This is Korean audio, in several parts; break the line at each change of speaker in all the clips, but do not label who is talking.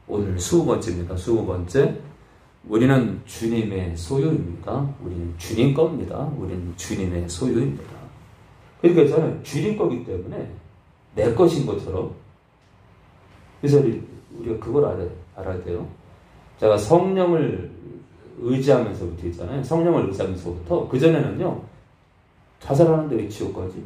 오늘 20번째입니다. 20번째. 우리는 주님의 소유입니다. 우리는 주님 겁니다. 우리는 주님의 소유입니다. 그러니까 저는 주님 거기 때문에 내 것인 것처럼. 그래서 우리가 그걸 알아야 돼요. 제가 성령을 의지하면서부터 있잖아요. 성령을 의지하면서부터 그전에는요. 자살하는데 왜 지옥까지?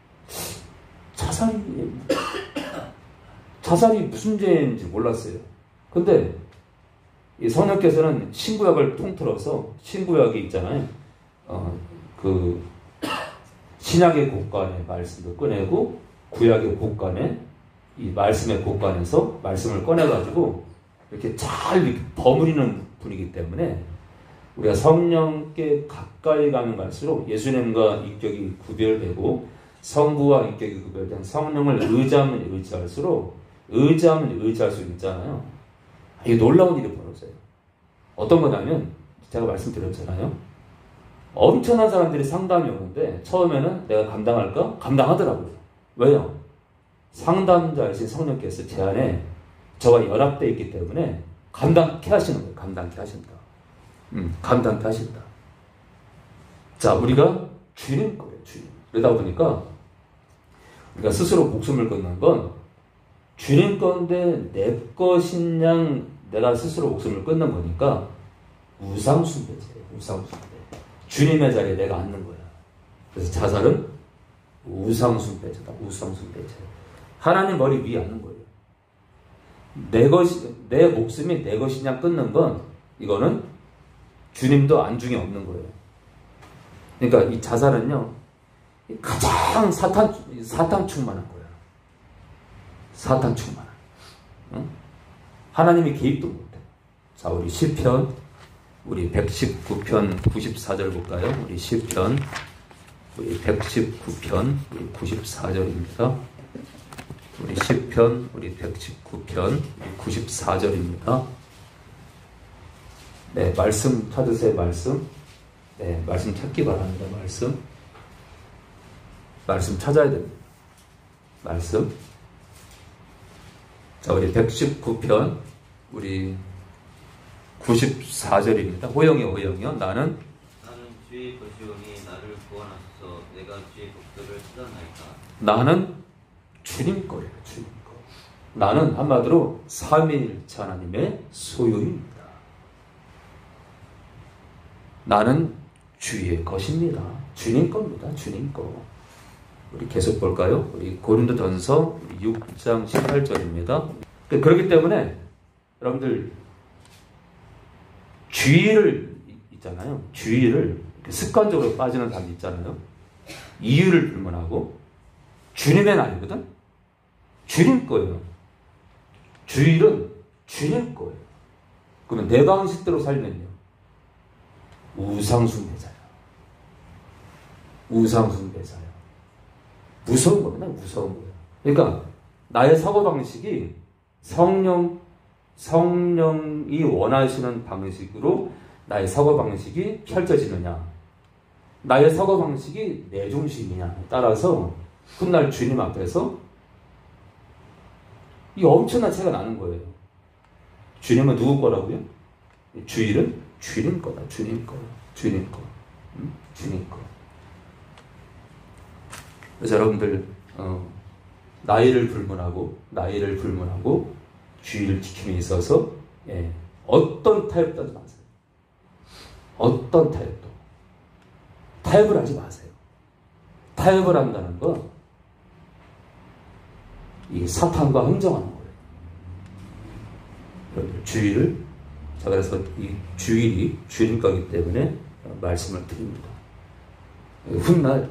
자살이 무슨 죄인지 몰랐어요. 근데 이 성령께서는 신구약을 통틀어서 신구약이 있잖아요. 그 신약의 곳간에 말씀도 꺼내고 구약의 곳간에 이 말씀의 곳간에서 말씀을 꺼내가지고 이렇게 잘 이렇게 버무리는 분이기 때문에 우리가 성령께 가까이 가면 갈수록 예수님과 인격이 구별되고 성부와 인격이 구별된 성령을 의지하면 의지할수록 의지하면 의지할 수 있잖아요. 이게 놀라운 일이 벌어져요. 어떤 거냐면 제가 말씀드렸잖아요. 엄청난 사람들이 상담이 오는데 처음에는 내가 감당할까? 감당하더라고요. 왜요? 상담자이신 성령께서 제 안에 저와 연합되어 있기 때문에 감당케 하시는 거예요. 감당케 하신다. 감당케 하신다. 자, 우리가 주님 거예요. 주님. 그러다 보니까 우리가 스스로 목숨을 끊는 건 주님 건데 내 것인 양 내가 스스로 목숨을 끊는 거니까 우상숭배제예요. 우상숭배. 주님의 자리에 내가 앉는 거야. 그래서 자살은 우상숭배제다. 우상숭배제. 하나님 머리 위에 앉는 거예요. 내 목숨이 내 것이냐 끊는 건 이거는 주님도 안중에 없는 거예요. 그러니까 이 자살은요 가장 사탄 충만한 거예요. 사탄 충만한. 응? 하나님이 개입도 못해. 자, 우리 시편 우리 119편 94절 볼까요? 우리 시편 우리 119편 우리 94절입니다. 우리 시편 우리 119편 94절입니다. 네, 말씀 찾으세요. 말씀. 네, 말씀 찾기 바랍니다. 말씀 찾아야 됩니다. 말씀. 자, 우리 119편 우리 94절입니다. 호영이요. 나는
주의 것이오니 나를 구원하소서. 내가 주의 복들을 찾아나이까.
나는 주님 거예요. 주님 거. 나는 한마디로 삼위일체 하나님의 소유입니다. 나는 주의 것입니다. 주님 겁니다. 주님 거. 우리 계속 볼까요? 우리 고린도전서 6장 18절입니다. 그렇기 때문에 여러분들 주의를 있잖아요. 주의를 습관적으로 빠지는 사람이 있잖아요. 이유를 불문하고 주님의 날이거든. 주님 거예요. 주일은 주님 거예요. 그러면 내 방식대로 살면요 우상숭배자야. 우상숭배자야. 무서운 겁니다. 무서운 거예요. 그러니까 나의 사고방식이 성령이 원하시는 방식으로 나의 사고방식이 펼쳐지느냐, 나의 사고방식이 내 중심이냐에 따라서 훗날 주님 앞에서 이 엄청난 차이가 나는 거예요. 주님은 누구 거라고요? 주일은 주님 거다. 주님 거. 주님 거. 주님 거. 그래서 여러분들 나이를 불문하고 주의를 지킴에 있어서 어떤 타협도 하지 마세요. 어떤 타협도. 타협을 하지 마세요. 타협을 한다는 건 이 사탄과 흥정하는 거예요. 여러분들 주의를, 자, 그래서 이 주일이 주님 거기 때문에 말씀을 드립니다. 훗날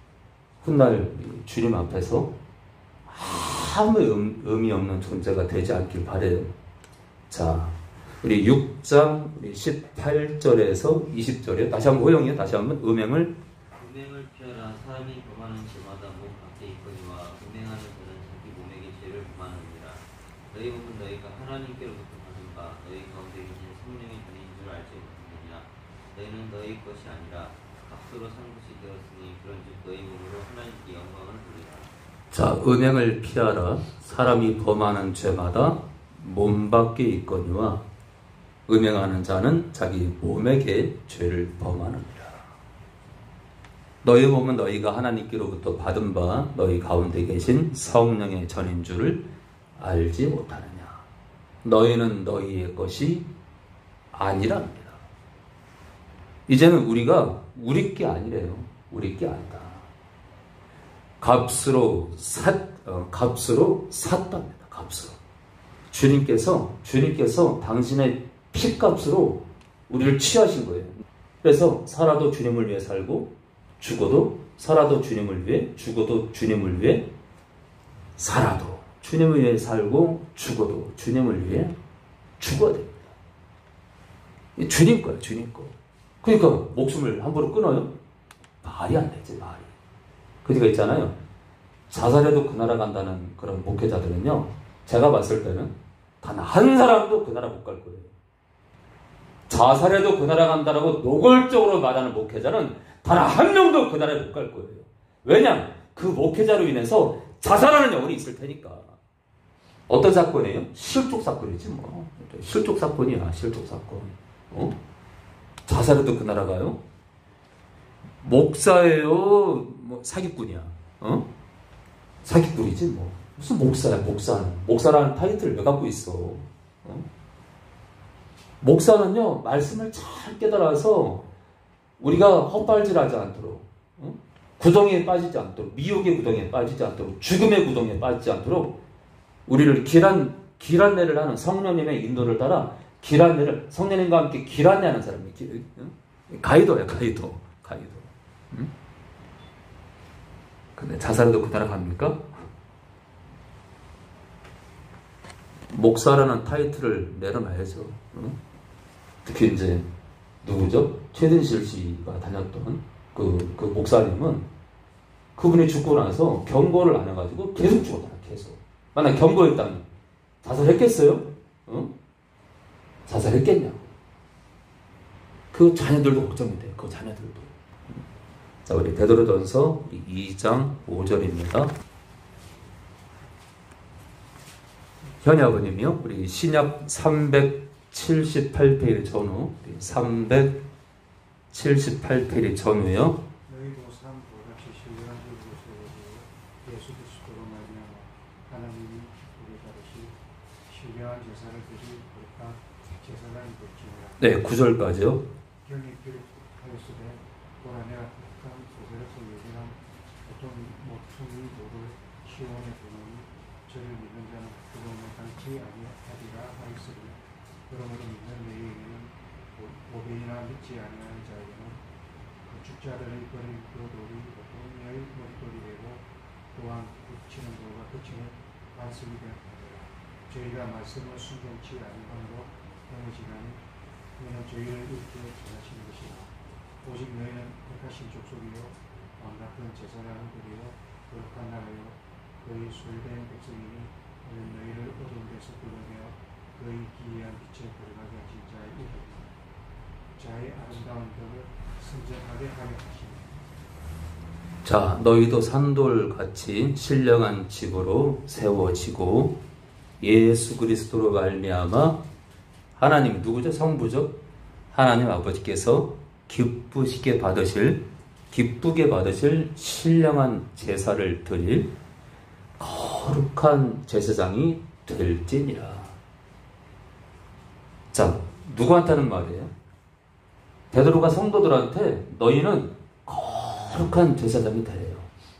주님 앞에서 아무 의미 없는 존재가 되지 않길 바래요. 자, 우리 6장 우리 18절에서 20절에 다시 한번 호영이요. 다시 한번 음행을
피하라. 사람이 범하는 죄마다 몸 밖에 있거니와 음행하는 자는 자기 몸에게 죄를 범하느니라. 너희 몸은 너희가 하나님께로부터 받은 바 너희 가운데 계신 성령의 분인 줄 알지 못하느냐. 너희는 너희 것이 아니라 값으로 산 것이 되었으니 그런즉 너희 몸으로 하나님께 영광을 돌리라.
자, 음행을 피하라. 사람이 범하는 죄마다 몸 밖에 있거니와 음행하는 자는 자기 몸에게 죄를 범하느니라. 너희 몸은 너희가 하나님께로부터 받은 바 너희 가운데 계신 성령의 전인 줄을 알지 못하느냐. 너희는 너희의 것이 아니랍니다. 이제는 우리가 우리 게 아니래요. 우리 게 아니다. 값으로 샀답니다. 값으로. 주님께서 당신의 피값으로 우리를 취하신 거예요. 그래서 살아도 주님을 위해 살고 죽어도 살아도 주님을 위해 죽어도 주님을 위해 살아도 주님을 위해 살고 죽어도 주님을 위해 죽어야 됩니다. 주님 거예요. 주님 거. 그러니까 목숨을 함부로 끊어요? 말이 안 되지. 말이. 그러니까 있잖아요. 자살해도 그 나라 간다는 그런 목회자들은요, 제가 봤을 때는 단 한 사람도 그 나라 못 갈 거예요. 자살해도 그 나라 간다라고 노골적으로 말하는 목회자는 단 한 명도 그 나라에 못 갈 거예요. 왜냐? 그 목회자로 인해서 자살하는 영혼이 있을 테니까. 어떤 사건이에요? 실족 사건이지 뭐. 실족 사건이야. 실족 사건. 자살해도 그 나라 가요? 목사예요? 뭐 사기꾼이야. 사기꾼이지 뭐. 무슨 목사야, 목사는. 목사라는 타이틀을 왜 갖고 있어? 목사는요, 말씀을 잘 깨달아서 우리가 헛발질하지 않도록, 구덩이에 빠지지 않도록, 미혹의 구덩이에 빠지지 않도록, 죽음의 구덩이에 빠지지 않도록 우리를 길 안내를 하는 성령님의 인도를 따라 길 안내를, 성령님과 함께 길 안내하는 사람이 가이도야, 가이도. 근데 자살해도 그 나라 갑니까? 목사라는 타이틀을 내려놔야죠. 특히 이제 누구죠? 최든실 씨가 다녔던 그 목사님은 그분이 죽고 나서 경고를 안 해가지고 계속 죽었잖아. 계속. 만약 경고했다면 자살했겠어요? 자살했겠냐고. 그 자녀들도 걱정이 돼. 그 자녀들도. 자, 우리 베드로전서 2장 5절입니다. 현희 아버님이요. 우리 신약 378페이지 전후, 378페이지 전후요.
너희도 삶보다 신령한 줄로 세우고 예수 그리스도로 말미암아 하나님이 우리 다르시 신령한 제사를 드리 거룩한 제사장이 될지니라.
네, 9절까지요.
경이 비롯하였으되 보라 내가 택한 소설에서 예견한 어떤 모퉁이 돌을 시온에 두노니 저를 믿는 자는 그동안 당치 아니하리라 하였으니 그러므로 믿는 너희에게는 오병이나 믿지 아니하는 자에게는 건축자들의 버린 그 돌이 보통의 머릿돌이 되고 또한 붙이는 돌과 끝이는 반석이 되었느니라. 저희가 말씀을 순종치 아니함으로 넘어지나니 너희는 저희를 이렇게 전하시는 것이라. 오직 너희는 택하신 족속이요 왕 같은 제사장을 드리고 거룩한 나라요 그의 소유된 백성이니 너는 너희를 어두운 데서 불러내어 그의 기이한 빛에 들어가게 하신 자의 이름이니 자의 아름다운 덕을 선전하게 하려 하시니.
자, 너희도 산돌같이 신령한 집으로 세워지고 예수 그리스도로 말미암아 하나님 누구죠? 성부죠? 하나님 아버지께서 기쁘게 받으실 신령한 제사를 드릴 거룩한 제사장이 될지니라. 자, 누구한테 하는 말이에요? 베드로가 성도들한테 너희는 거룩한 제사장이 되래요.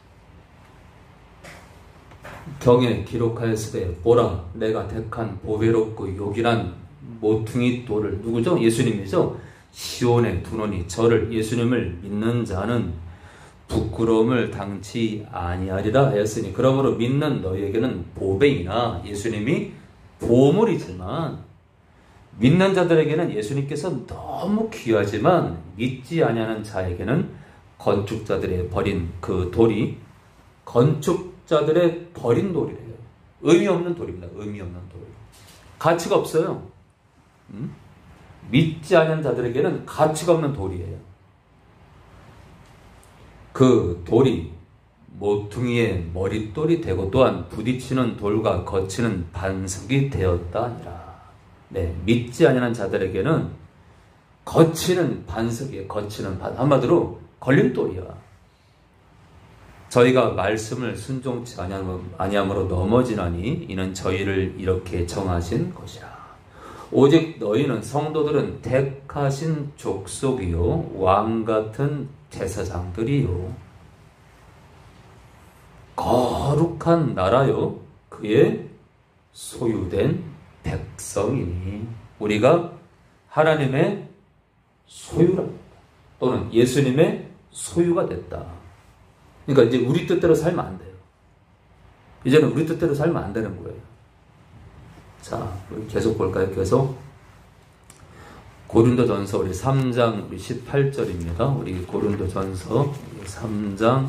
경에 기록하였으되 보라 내가 택한 보배롭고 요긴한 모퉁이 돌을 누구죠? 예수님이죠? 시온에 두노니 저를 예수님을 믿는 자는 부끄러움을 당치 아니하리라 하였으니 그러므로 믿는 너희에게는 보배이나 예수님이 보물이지만 믿는 자들에게는 예수님께서 너무 귀하지만 믿지 아니하는 자에게는 건축자들의 버린 그 돌이 건축자들의 버린 돌이래요. 의미 없는 돌입니다. 의미 없는 돌. 가치가 없어요. 믿지 않는 자들에게는 가치가 없는 돌이에요. 그 돌이 모퉁이의 머릿돌이 되고 또한 부딪히는 돌과 거치는 반석이 되었다 하니라. 네, 믿지 아니하는 자들에게는 거치는 반석이에요. 거치는 한마디로 걸림돌이야. 저희가 말씀을 순종치 아니함으로 넘어지나니 이는 저희를 이렇게 정하신 것이라. 오직 너희는 성도들은 택하신 족속이요 왕같은 제사장들이요 거룩한 나라요 그의 소유된 백성이니. 우리가 하나님의 소유라 또는 예수님의 소유가 됐다. 그러니까 이제 우리 뜻대로 살면 안 돼요. 이제는 우리 뜻대로 살면 안 되는 거예요. 자, 우리 계속 볼까요? 계속 고린도전서 우리 3장 우리 18절입니다. 우리 고린도전서 3장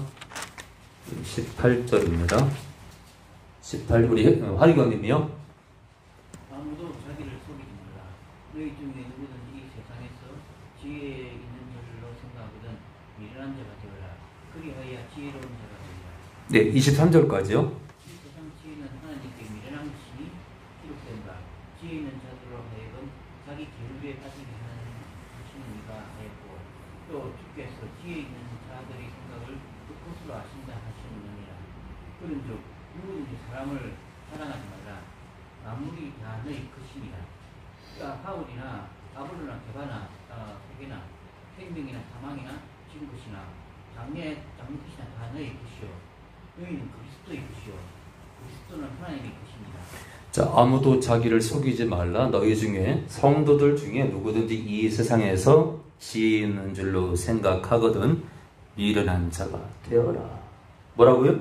18절입니다. 18 우리 화리경님이요.
아무도 자기를 속이지 말라. 너희 중에 누구든지 이 세상에서 지혜 있는 줄로 생각하거든 미련한 자가 되어라. 그리하여 지혜로운 자가 되리라.
네, 23절까지요.
이 세상 지혜는 하나님께 미련한 것이니 기록된다. 지혜 있는 자들로 하여금 자기 계율에 빠지게 하시는 이가 하였고 또 주께서 지혜 있는 자들의 생각을 뜻으로 아신다 하시느니라. 그런즉 누구든지 사람을 사랑하지 말라. 만물이 다 너희 것입니다. 그러니까 바울이나 아볼로나 게바나 세계나 생명이나 사망이나 지금 것이나 장래 것이나 다 너희 것이요 너희는 그리스도의 것이요 그리스도는 하나님의 것입니다.
자, 아무도 자기를 속이지 말라. 너희 중에 성도들 중에 누구든지 이 세상에서 지혜 있는 줄로 생각하거든 미련한 자가 되어라. 뭐라고요?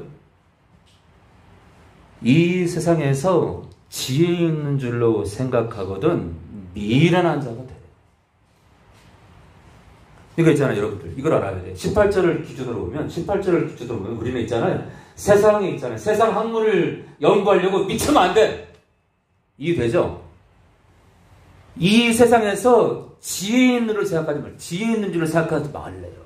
이 세상에서 지혜 있는 줄로 생각하거든 미련한 자가 돼. 이거 있잖아요, 여러분들. 이걸 알아야 돼. 18절을 기준으로 보면 우리는 있잖아요. 세상에 있잖아요. 세상 학문을 연구하려고 미치면 안 돼. 이해되죠? 이 세상에서 지혜 있는 줄을 생각하지 말래요. 지혜 있는 줄을 생각하지 말래요.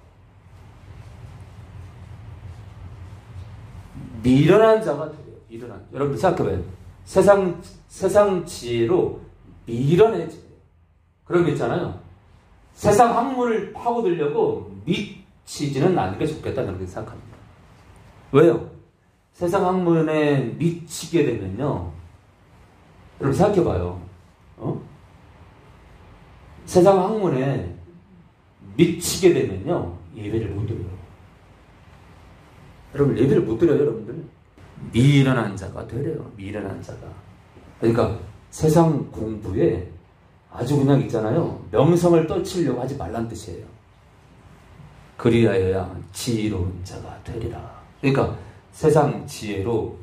미련한 자가 돼요. 미련한. 여러분들 생각해봐요. 세상 지혜로 미련해져요. 그런 게 있잖아요. 세상 학문을 파고들려고 미치지는 않는 게 좋겠다. 그렇게 생각합니다. 왜요? 세상 학문에 미치게 되면요. 여러분 생각해봐요. 세상 학문에 미치게 되면요. 예배를 못 드려요. 여러분 예배를 못 드려요. 여러분들. 미련한 자가 되래요. 미련한 자가. 그러니까 세상 공부에 아주 그냥 있잖아요. 명성을 떨치려고 하지 말란 뜻이에요. 그리하여야 지혜로운 자가 되리라. 그러니까 세상 지혜로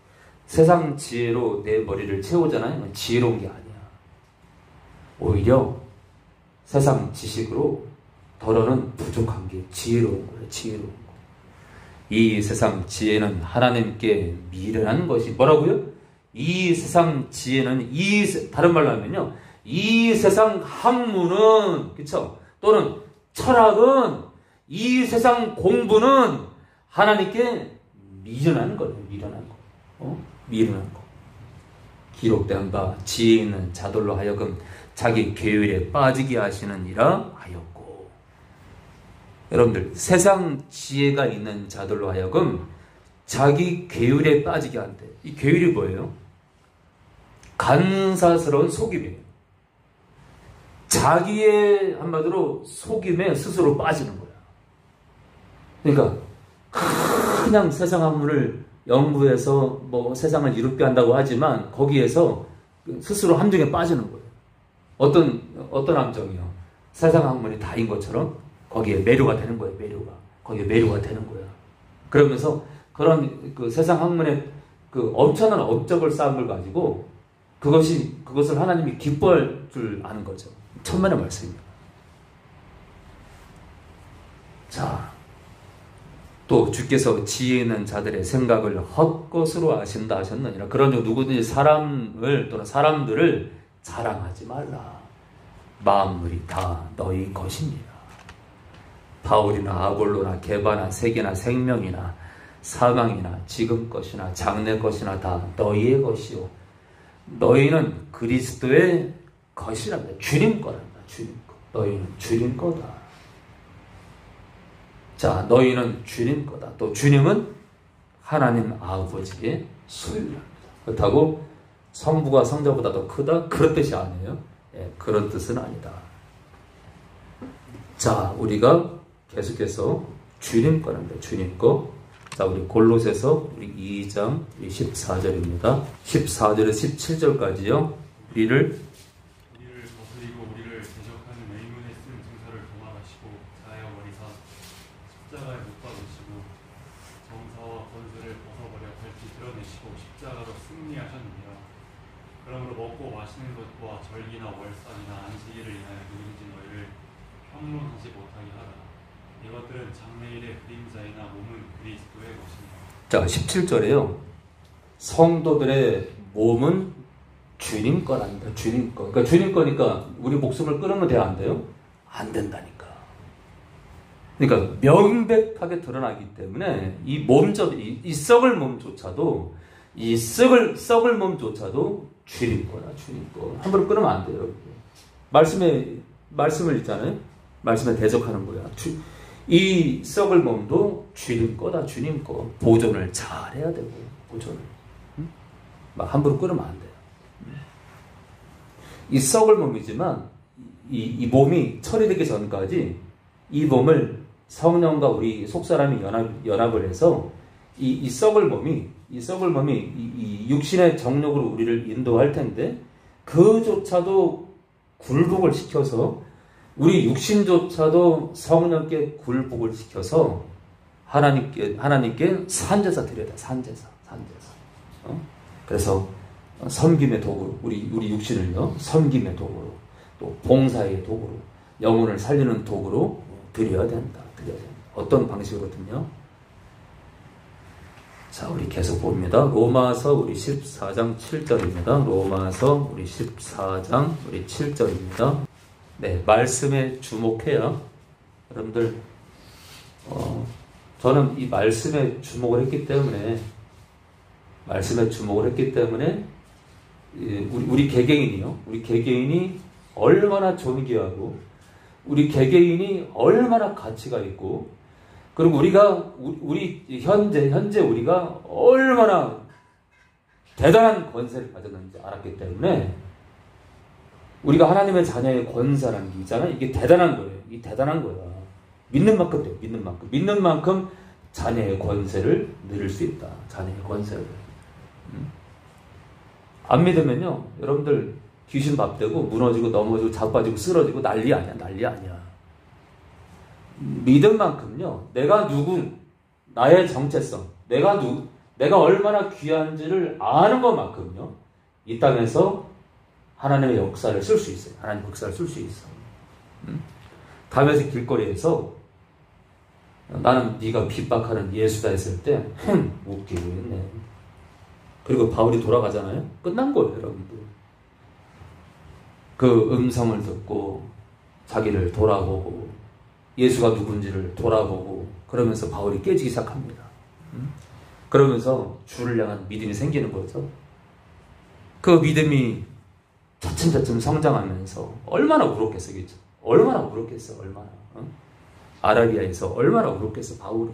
내 머리를 채우잖아요. 지혜로운 게 아니야. 오히려 세상 지식으로 더러는 부족한 게 지혜로운 거예요. 지혜로운 거. 이 세상 지혜는 하나님께 미련한 것이 뭐라고요? 이 세상 지혜는 다른 말로 하면요. 이 세상 학문은 그렇죠? 또는 철학은 이 세상 공부는 하나님께 미련한 거예요. 미련한 거. 미련한 거. 기록된 바 지혜 있는 자들로 하여금 자기 계율에 빠지게 하시느니라 하였고. 여러분들 세상 지혜가 있는 자들로 하여금 자기 계율에 빠지게 한대. 이 계율이 뭐예요? 간사스러운 속임이에요. 자기의 한마디로 속임에 스스로 빠지는 거야. 그러니까 그냥 세상 학문을 연구해서 뭐 세상을 이롭게 한다고 하지만 거기에서 스스로 함정에 빠지는 거예요. 어떤 함정이요? 세상 학문이 다인 것처럼 거기에 매료가 되는 거예요. 거기에 매료가 되는 거야. 그러면서 그런 그 세상 학문의 그 엄청난 업적을 쌓은 걸 가지고 그것을 하나님이 기뻐할 줄 아는 거죠. 천만의 말씀입니다. 자, 또 주께서 지혜 있는 자들의 생각을 헛것으로 아신다 하셨느니라. 그런즉 누구든지 사람을 또는 사람들을 자랑하지 말라. 만물이 다 너희 것입니다. 바울이나 아볼로나 게바나 세계나 생명이나 사망이나 지금 것이나 장래 것이나 다 너희의 것이요 너희는 그리스도의 것이란다. 주님 거란다. 주님 거. 너희는 주님 거다. 자, 너희는 주님 거다. 또 주님은 하나님 아버지의 소유랍니다. 그렇다고 성부가 성자보다 더 크다? 그런 뜻이 아니에요. 예, 그런 뜻은 아니다. 자, 우리가 계속해서 주님 거랍니다. 주님 거. 자, 우리 골로새서 우리 2장 14절입니다. 14절에서 17절까지요. 우리를
거스리고 우리를 대적하는 의문에 쓴 증서를 도망하시고 자하여 버리사 십자가에 못 박으시고 정사와 권세를 벗어버려 밝히 드러내시고 십자가로 승리하셨느니라. 그러므로 먹고 마시는 것과 절기나 월상이나 안식일을 인하여 누구든지 너희를 평론하지 못하게 하라. 이것들은 장래일의 그림자이나 몸은 그리스도의 것입니다.
자, 17절에요. 성도들의 몸은 주님 거란다. 주님 거. 그러니까 주님 거니까 우리 목숨을 끊으면 돼야 안 돼요? 안 된다니까. 그러니까 명백하게 드러나기 때문에 이 몸조차, 이 썩을 몸조차도 이 썩을 몸조차도 주님 거다. 주님 거. 함부로 끊으면 안 돼요. 말씀을 읽잖아요. 말씀에 대적하는 거야. 이 썩을 몸도 주님 거다. 주님 거. 보존을 잘 해야 되고 보존을. 응? 막 함부로 끊으면 안 돼요. 이 썩을 몸이지만 이 몸이 처리되기 전까지 이 몸을 성령과 우리 속사람이 연합을 해서 이 썩을 몸이 이 육신의 정욕으로 우리를 인도할 텐데 그조차도 굴복을 시켜서 우리 육신조차도 성령께 굴복을 시켜서 하나님께 산제사 드려야 돼. 산제사. 그래서 섬김의 도구로 우리 육신을요 섬김의 도구로 또 봉사의 도구로 영혼을 살리는 도구로 드려야 된다. 어떤 방식으로든요. 자, 우리 계속 봅니다. 로마서 우리 14장 7절입니다. 로마서 우리 14장 우리 7절입니다. 네, 말씀에 주목해야 여러분들 저는 이 말씀에 주목을 했기 때문에 우리 개개인이 얼마나 존귀하고 우리 개개인이 얼마나 가치가 있고 그리고 우리 현재 우리가 얼마나 대단한 권세를 가졌는지 알았기 때문에 우리가 하나님의 자녀의 권세라는 게 있잖아요. 이게 대단한 거예요. 이게 대단한 거야. 믿는 만큼 돼요. 믿는 만큼 자녀의 권세를 누릴 수 있다. 자녀의 권세를. 안 믿으면요, 여러분들 귀신 밥되고 무너지고 넘어지고 자빠지고 쓰러지고 난리 아니야. 믿은 만큼요, 내가 나의 정체성, 내가 얼마나 귀한지를 아는 것만큼요, 이 땅에서 하나님의 역사를 쓸 수 있어요. 하나님 역사를 쓸 수 있어. 다메섹 길거리에서 나는 네가 핍박하는 예수다 했을 때 웃기고 있네. 그리고 바울이 돌아가잖아요. 끝난 거예요, 여러분들. 그 음성을 듣고 자기를 돌아보고 예수가 누군지를 돌아보고 그러면서 바울이 깨지기 시작합니다. 그러면서 주를 향한 믿음이 생기는 거죠. 그 믿음이 차츰 성장하면서 얼마나 울었겠어, 그죠? 얼마나. 아라비아에서 얼마나 울었겠어, 바울이.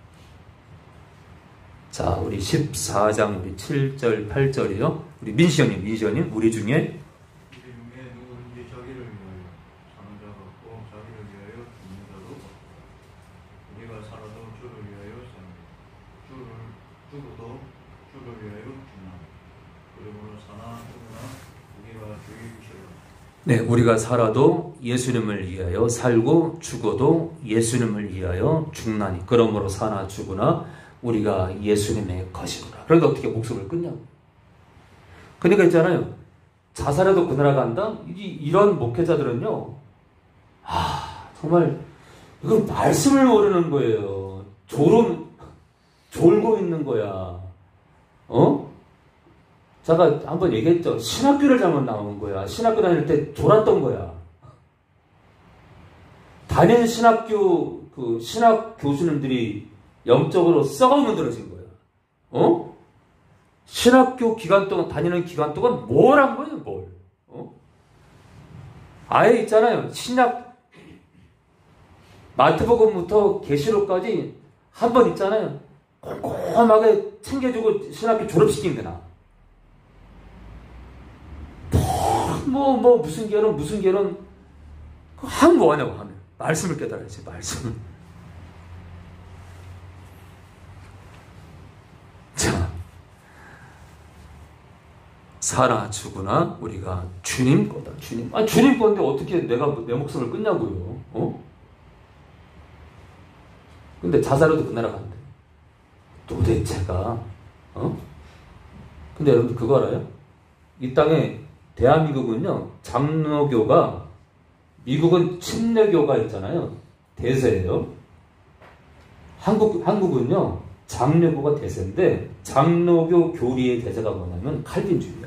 자, 우리 14장 우리 7절, 8절이요. 우리 민시언님, 우리 중에
누구든지 자기를 위하여 사는 자가 없고 자기를 위하여 죽는 자도 없고 우리가 살아도 주를 위하여 사는 죽어도 주를 위하여 죽나 그러므로 사나 죽으나 우리가 주의 것이라.
네, 우리가 살아도 예수님을 위하여 살고 죽어도 예수님을 위하여 죽나니 그러므로 사나 죽으나 우리가 예수님의 것이구나. 그런데 어떻게 목숨을 끊냐고. 그러니까 있잖아요. 자살해도 그 나라 간다? 이런 목회자들은요. 정말 이거 말씀을 모르는 거예요. 졸고 있는 거야. 제가 한번 얘기했죠. 신학교를 잘못 나온 거야. 신학교 다닐 때 졸았던 거야. 다니는 신학교 신학 교수님들이 영적으로 썩어 문드러진 거야. 어? 신학교 기간 동안, 다니는 기간 동안 뭘 한 거예요, 뭘? 어? 아예 있잖아요. 신약, 마태복음부터 계시록까지 한 번 있잖아요. 꼼꼼하게 챙겨주고 신학교 졸업시킨 거나. 무슨 결혼, 하면 뭐하냐고 하면. 말씀을 깨달아야지, 말씀을. 자, 살아 죽으나 우리가 주님 거다, 주님. 주님 건데 어떻게 내가 내 목숨을 끊냐고요. 어? 근데 자살해도 그 나라 간대. 도대체가, 어? 근데 여러분들 그거 알아요? 이 땅에 대한민국은요, 장로교가, 미국은 침례교가 있잖아요. 대세예요. 한국은요, 장로교가 대세인데, 장로교 교리의 대세가 뭐냐면 칼빈주의야.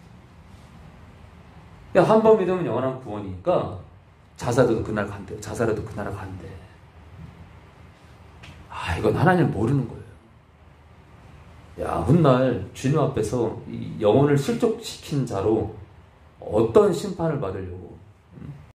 한 번 믿으면 영원한 구원이니까, 자살해도 그날 간대. 자살해도 그 나라 간대. 이건 하나님을 모르는 거예요. 야, 훗날 주님 앞에서 이 영혼을 실족시킨 자로 어떤 심판을 받으려고